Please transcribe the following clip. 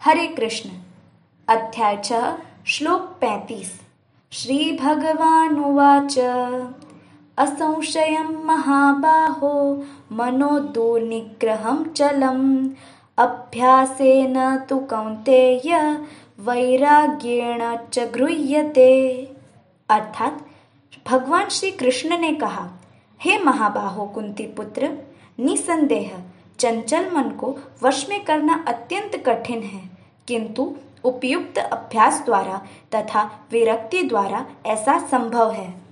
हरे कृष्ण। अध्याय 6 श्लोक 35। श्रीभगवानुवाच असंशयं महाबाहो मनो दुर्निग्रहं चलम् अभ्यासेन तु कौन्तेय वैराग्येण च गृह्यते। अर्थात भगवान श्री कृष्ण ने कहा, हे महाबाहो कुंती पुत्र, निसंदेह चंचल मन को वश में करना अत्यंत कठिन है, किंतु उपयुक्त अभ्यास द्वारा तथा विरक्ति द्वारा ऐसा संभव है।